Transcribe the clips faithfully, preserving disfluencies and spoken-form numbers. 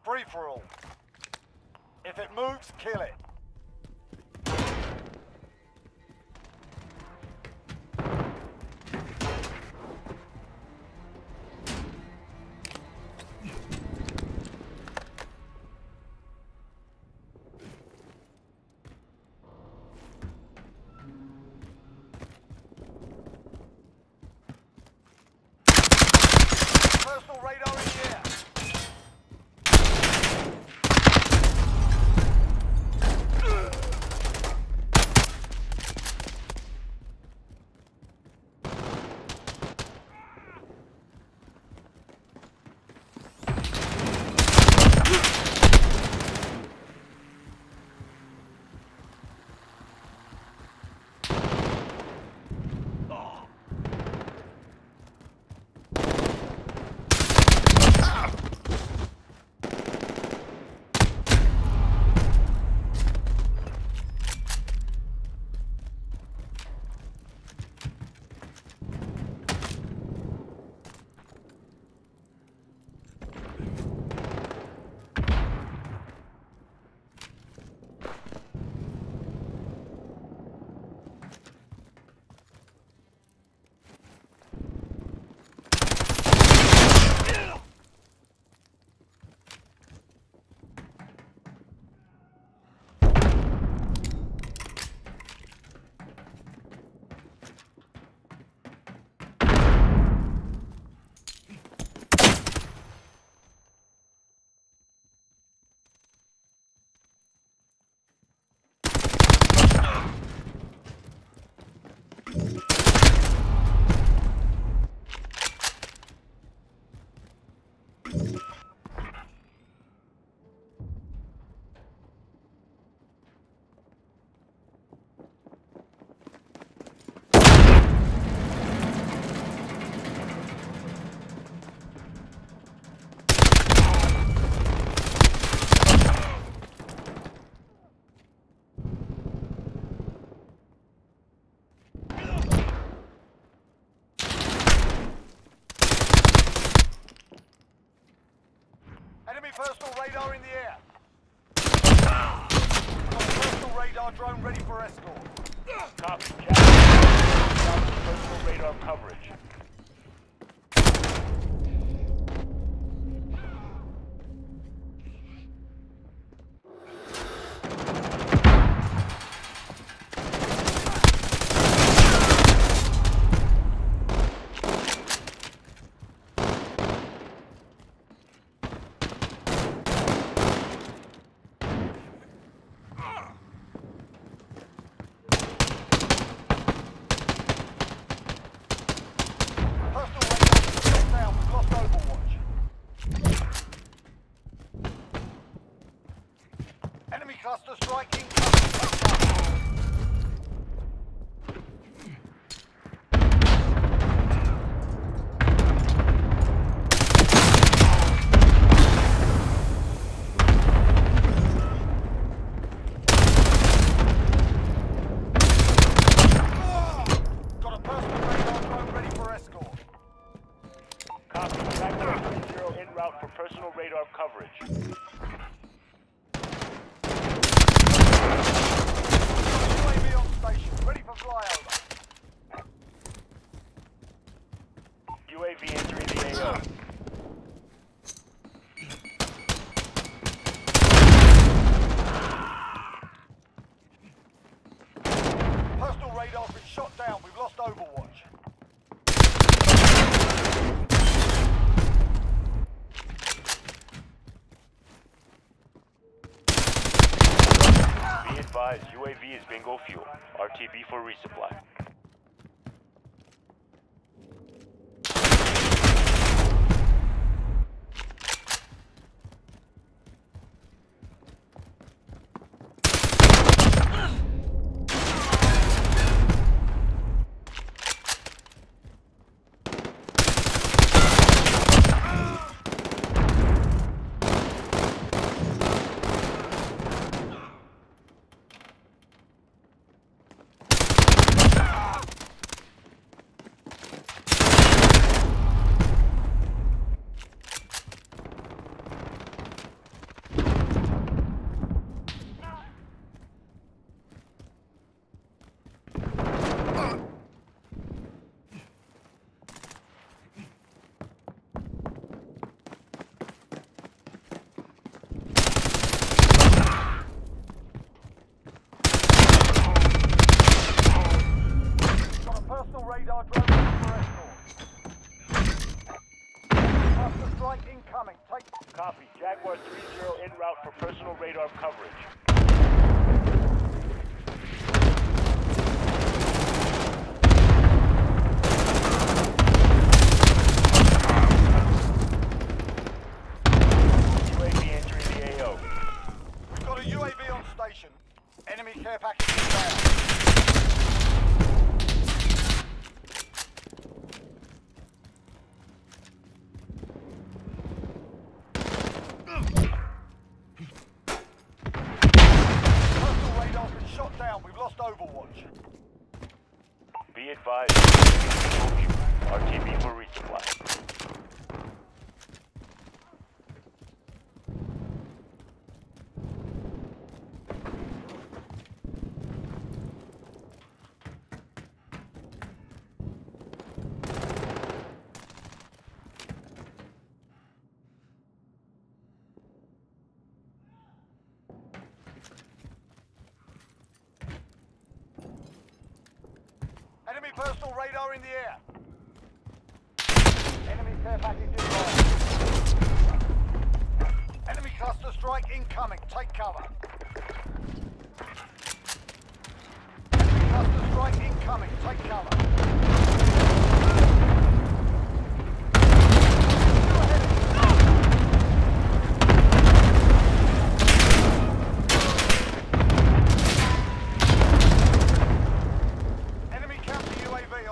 free-for-all. If it moves, kill it. Personal radar in the air. Enemy personal radar in the air. Got personal radar drone ready for escort. Copy, Jack. Personal radar coverage. Enemy cluster striking. Got a personal radar drone ready for escort. Copy, Jack three zero en route for personal radar coverage. Ready for flyover. U A V entering the A O. Personal radar's been shot down. We've lost Overwatch. Be advised, U A V is bingo fuel. R T B for resupply. personal radar drone ready for escort. Cluster strike incoming. Take. Copy. Jaguar three zero en route for personal radar coverage. U A V entering the A O. We've got a U A V on station. Enemy care package inbound. Personal radar's been shot down. We've lost Overwatch. Be advised. R T B for resupply. Enemy personal radar in the air. Enemy care package inbound. Enemy cluster strike incoming. Take cover. Enemy cluster strike incoming. Take cover. Enemy counter U A V on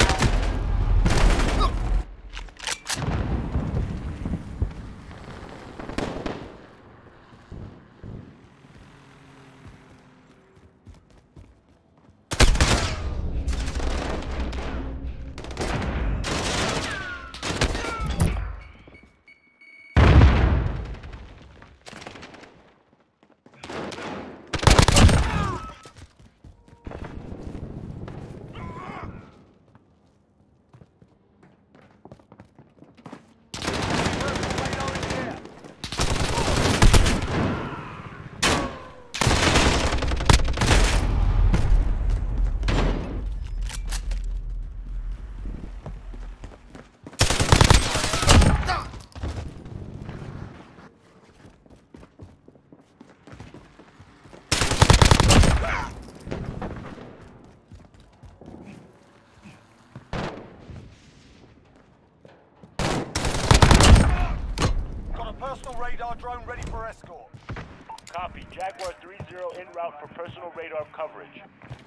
personal radar drone ready for escort. Copy. Jaguar three zero en route for personal radar coverage.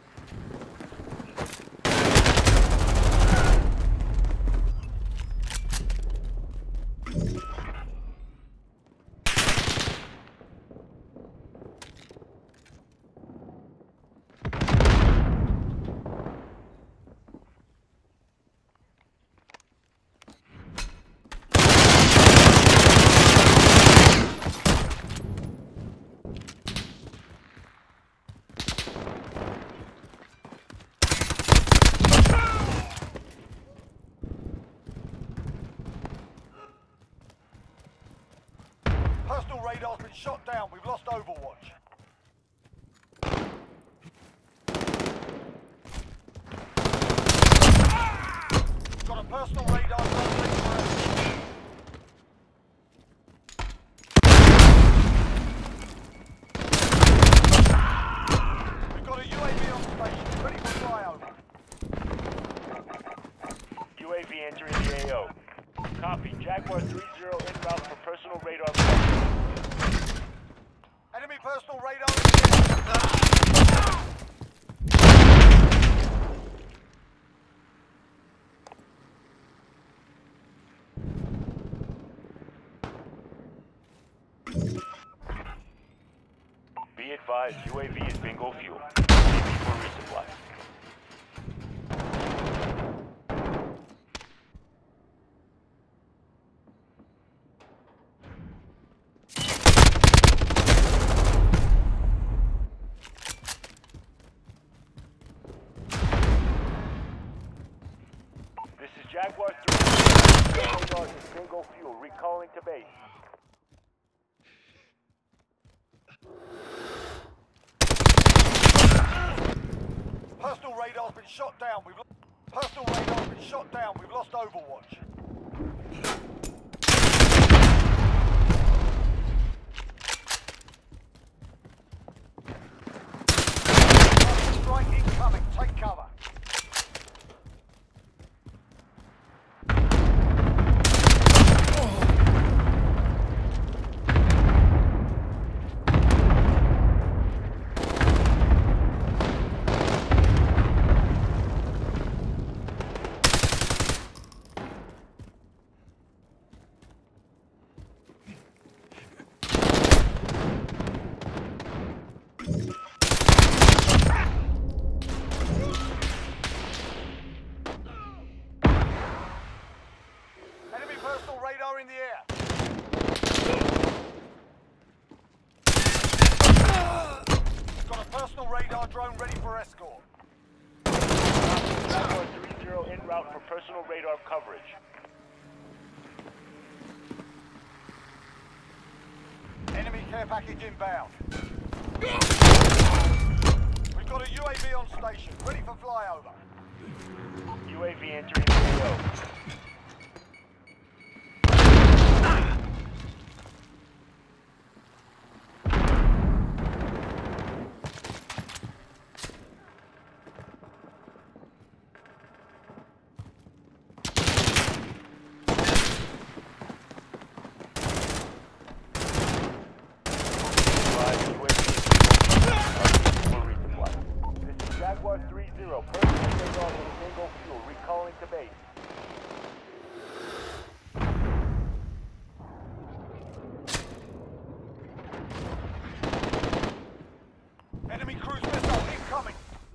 Personal radar's been shot down. We've lost Overwatch. Got a personal radar drone ready for escort. We've got a U A V on station, ready for flyover. U A V entering the A O. Copy. Jaguar three zero en route for personal radar coverage. Enemy personal radar in the Be advised, U A V is bingo fuel. R T B for resupply. This is Jaguar three. Radars is bingo fuel. Recalling to base. personal radar's been shot down. We've lost. shot down. We've lost Overwatch. Strike incoming. Take cover. Enemy personal radar in the air. Got a personal radar drone ready for escort. Jaguar three zero en route for personal radar coverage. Enemy care package inbound. We've got a U A V on station, ready for flyover. U A V entering the A O. Jaguar three zero, personal radar with single fuel, recalling to base. Enemy cruise missile incoming.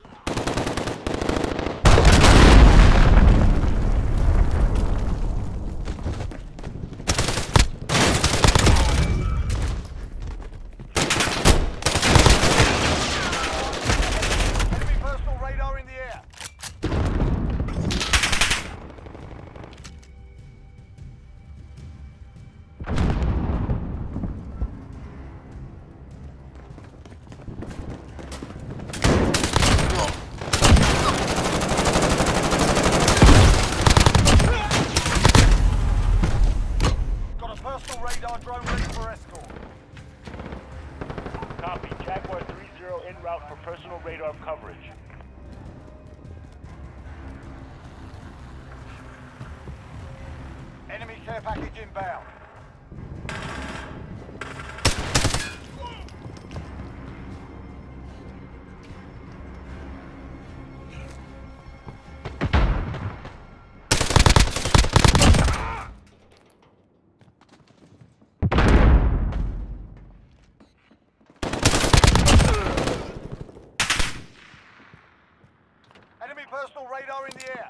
Enemy personal radar in the air. Got a personal radar drone ready for escort. Copy, Jaguar three zero en route for personal radar coverage. Enemy care package inbound. Enemy personal radar in the air.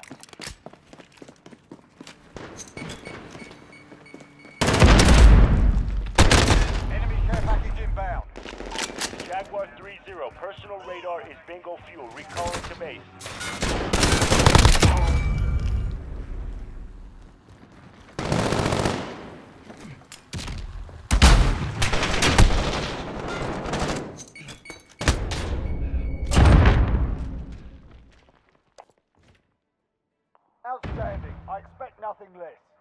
Enemy care package inbound. Jaguar three zero, personal radar is bingo fuel, recalling to base. Outstanding. I expect nothing less.